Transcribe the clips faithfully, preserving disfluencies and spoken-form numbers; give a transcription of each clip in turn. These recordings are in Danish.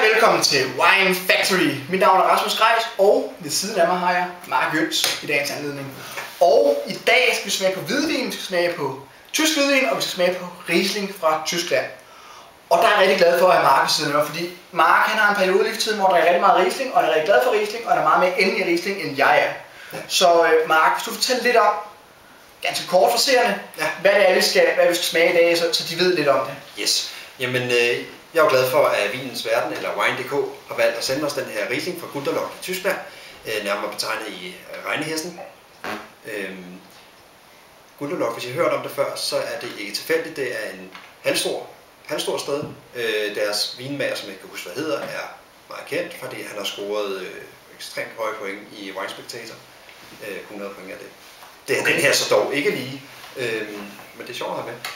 velkommen til Wine Factory. Mit navn er Rasmus Grejs, og ved siden af mig har jeg Mark Jøns i dagens anledning. Og i dag skal vi smage på hvidvin, vi skal smage på tysk hvidvin, og vi skal smage på Riesling fra Tyskland. Og der er jeg rigtig glad for at have Mark ved siden af mig, fordi Mark han har en periode i livetiden, hvor der er rigtig meget Riesling, og han er rigtig glad for Riesling, og han er meget mere inde i Riesling, end jeg er. Så Mark, hvis du fortæller lidt om, ganske kort for seerne, ja. hvad det er, vi skal, hvad vi skal smage i dag, så, så de ved lidt om det. Yes. Jamen, øh, jeg er jo glad for, at Vinens Verden, eller Wine punktum d k, har valgt at sende os den her Riesling fra Gunderloch i Tyskland, øh, nærmere betegnet i øh, Rheinehessen. Øhm, Gunderloch, hvis I har hørt om det før, så er det ikke tilfældigt. Det er en halvstor, halvstor sted. Øh, deres vinmager, som jeg kan huske, hvad hedder, er meget kendt, fordi han har scoret øh, ekstremt høje point i Wine Spectator. Øh, hundrede point af det. Det er okay. Den her så dog ikke lige, øh, men det er sjovt at have med.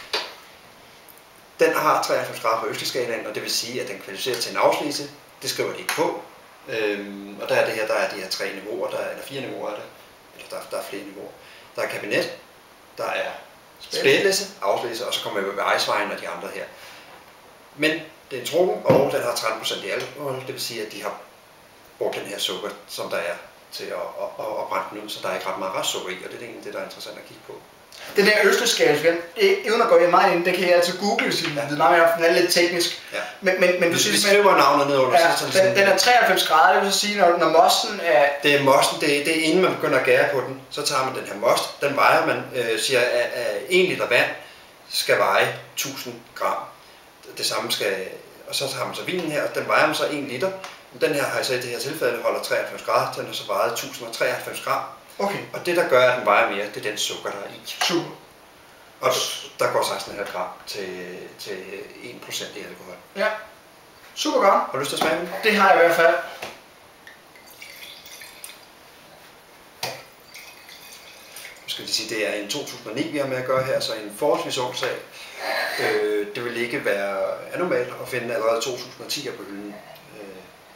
Den har treoghalvfems grader på østskalaen, og det vil sige, at den kvalificerer til en afslise. Det skriver de ikke på. Øhm, og der er det her, der er de her tre niveauer, der er, eller fire niveauer af det. Eller der, der er flere niveauer. Der er kabinet, der er spædlæse, afslise, og så kommer vi ved Eiswein og de andre her. Men det er en trukken, og den har tretten procent i alkohol. Det vil sige, at de har brugt den her sukker, som der er til at, at, at brænde den ud, så der er ikke ret meget restsukker i, og det er egentlig det, der er interessant at kigge på. Den her østskala, uden at gå meget ind, det kan jeg altid google, hvis I vil vide meget mere, den er lidt teknisk. Ja. Men, men, men du siger, vi skriver navnet ned under. Ja, den, den er treoghalvfems grader, det vil sige, når, når mosten er... Det er mosten, det er, det er inden man begynder at gære på den, så tager man den her most, den vejer man, øh, siger, at, at en liter vand skal veje tusind gram. Det samme skal, og så tager man så vinen her, den vejer man så en liter. Den her har jeg så i det her tilfælde holder treoghalvfems grader, den har så vejet tusind og treoghalvfems gram. Okay. Og det der gør, at den vejer mere, det er den sukker, der er i. Super. Og der går seksten komma fem gram til, til en procent i alkohol. Ja. Super godt. Har du lyst til at smage den? Det har jeg i hvert fald. Nu skal jeg sige, det er en to tusind og ni, vi har med at gøre her, så en forholdsvis ung sag. Øh, det vil ikke være anormalt at finde allerede to tusind og ti på hylden. Øh.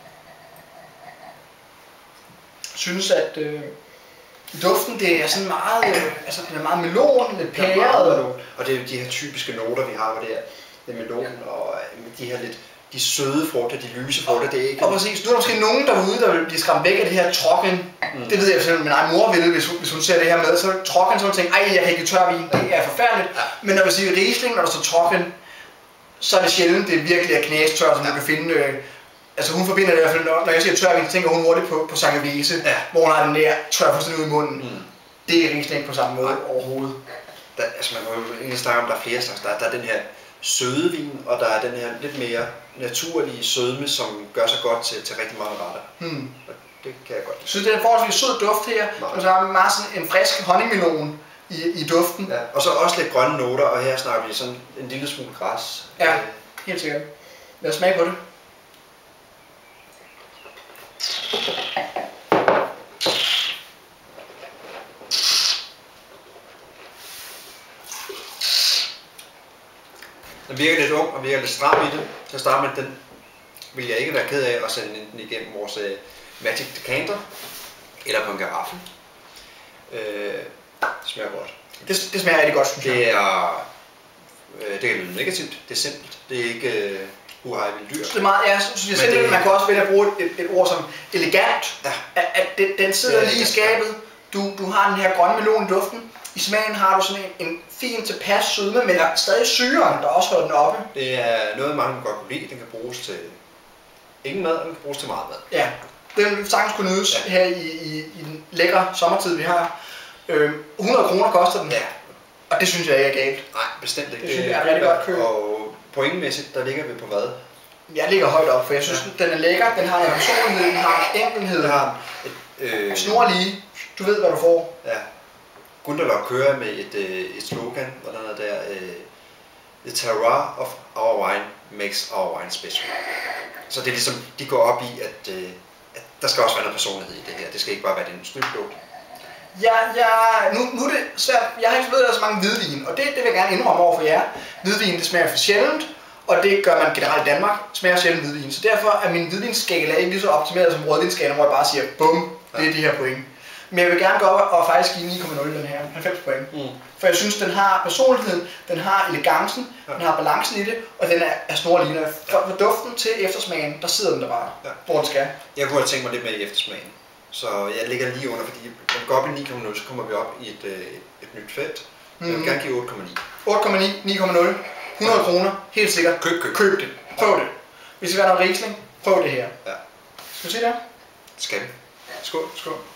Synes at øh, duften det er sådan meget, øh, altså det er meget melon, lidt pæret. Og det er de her typiske noter, vi har, hvor det er, det er melon og de her lidt de søde frugter, de lyse frugter, det er ikke... Og præcis, nu er der måske nogen derude, der vil blive skræmt væk af det her trokken. Mm. Det ved jeg for min egen mor ville, hvis, hvis hun ser det her med. Så trokken, så hun tænker, ej, jeg kan ikke tørvin, det er forfærdeligt. Ja. Men når vi siger Riesling, når der står trokken, så er det sjældent, det virkelig er knæstør, som ja. du kan finde. Øh, altså hun forbinder det i hvert fald, når, når jeg siger tørvin, så tænker hun hurtigt på, på Sangiovese, ja. hvor hun har den der tør fuldstændig ud i munden. Mm. Det er Riesling på samme måde ja. overhovedet. Der, altså man må jo egentlig snakke om, der er flere slags. Der, der er den her søde vin, og der er den her lidt mere naturlige sødme, som gør sig godt til, til rigtig mange retter. Hmm. Og det kan jeg godt lide. Så det er en forholdsvis sød duft her, og så har vi meget sådan en frisk honningmelon i, i duften. Ja, og så også lidt grønne noter, og her snakker vi sådan en lille smule græs. Ja, helt sikkert. Lad os smage på det. Den virker lidt ung og virker lidt stram i det. Til at starte med, den vil jeg ikke være ked af at sende den igennem vores uh, Magic Decanter eller på en garaffel. Uh, det smager godt. Det, det smager rigtig godt, synes jeg. Det er, uh, det kan lyde negativt, det er simpelt. Det er ikke uh, uhej vildt dyrt. Det er meget, ja, synes jeg selv, det, man kan også vælge at bruge et, et ord som elegant. Ja. At, at den, den sidder ja, lige i skabet. Du, du har den her grønne melon i duften. I smagen har du sådan en, en fin tilpas sødme, men der er stadig syren, der også holder den oppe. Det er noget, mange godt kunne lide. Den kan bruges til ingen mad, og den kan bruges til meget mad. Ja, den vil sagtens kunne nydes ja. her i, i, i den lækre sommertid, vi har. Øh, hundrede kroner koster den, ja. og det synes jeg ikke er galt. Nej, bestemt ikke. Det synes jeg er rigtig godt køb. Og pointmæssigt, der ligger vi på hvad? Jeg ligger højt op, for jeg synes, ja. den er lækker. Den har en personlighed, den har en enkelhed. Den har et, øh... snorlige. Du ved, hvad du får. Ja. Gunderloch kører med et, øh, et slogan, hvordan er der, øh, The terroir of our wine makes our wine special. Så det er ligesom, de går op i, at, øh, at der skal også være noget personlighed i det her. Det skal ikke bare være den snyltlugt. Ja, ja, nu, nu er det svært. Jeg har ikke ved, at der er så mange hvidvin, og det, det vil jeg gerne indrømme over for jer. Hvidvin, det smager for sjældent, og det gør man generelt i Danmark, smager sjældent hvidvin. Så derfor er min hvidvinsskala ikke lige så optimeret som rødvinsskala, hvor jeg bare siger, bum, det er de her point. Men jeg vil gerne gå op og faktisk give ni komma nul den her, halvfems point. Mm. For jeg synes, den har personligheden, den har elegancen, ja. Den har balancen i det, og den er, er snorligner. For, for duften til eftersmagen, der sidder den der bare, ja. Hvor den skal. Jeg kunne have tænkt mig lidt med i eftersmagen. Så jeg ligger lige under, fordi når vi går op i ni komma nul, så kommer vi op i et, et, et nyt felt. Mm. Jeg vil gerne give otte komma ni. otte komma ni, ni komma nul, hundrede kroner, helt sikkert. Køb, køb. Køb det. Prøv det. Hvis det vil være noget Riesling, prøv det her. Ja. Skal vi se det her? Skal vi. Skål. Skål.